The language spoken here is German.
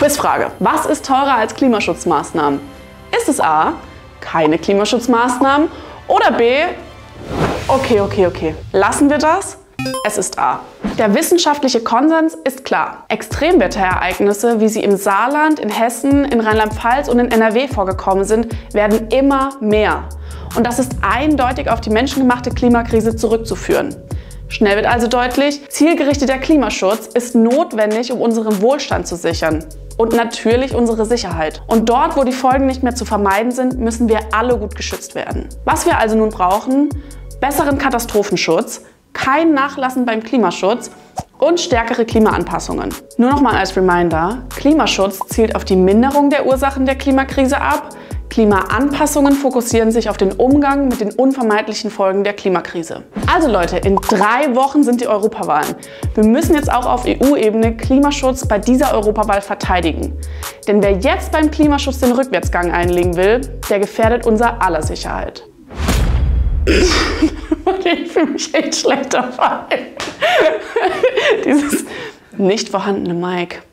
Quizfrage. Was ist teurer als Klimaschutzmaßnahmen? Ist es A, keine Klimaschutzmaßnahmen oder B, okay, lassen wir das? Es ist A. Der wissenschaftliche Konsens ist klar. Extremwetterereignisse, wie sie im Saarland, in Hessen, in Rheinland-Pfalz und in NRW vorgekommen sind, werden immer mehr. Und das ist eindeutig auf die menschengemachte Klimakrise zurückzuführen. Schnell wird also deutlich, zielgerichteter Klimaschutz ist notwendig, um unseren Wohlstand zu sichern. Und natürlich unsere Sicherheit. Und dort, wo die Folgen nicht mehr zu vermeiden sind, müssen wir alle gut geschützt werden. Was wir also nun brauchen: besseren Katastrophenschutz, kein Nachlassen beim Klimaschutz und stärkere Klimaanpassungen. Nur noch mal als Reminder: Klimaschutz zielt auf die Minderung der Ursachen der Klimakrise ab. Klimaanpassungen fokussieren sich auf den Umgang mit den unvermeidlichen Folgen der Klimakrise. Also Leute, in 3 Wochen sind die Europawahlen. Wir müssen jetzt auch auf EU-Ebene Klimaschutz bei dieser Europawahl verteidigen. Denn wer jetzt beim Klimaschutz den Rückwärtsgang einlegen will, der gefährdet unser aller Sicherheit. Ich fühle mich echt schlecht dabei. Dieses nicht vorhandene Mic.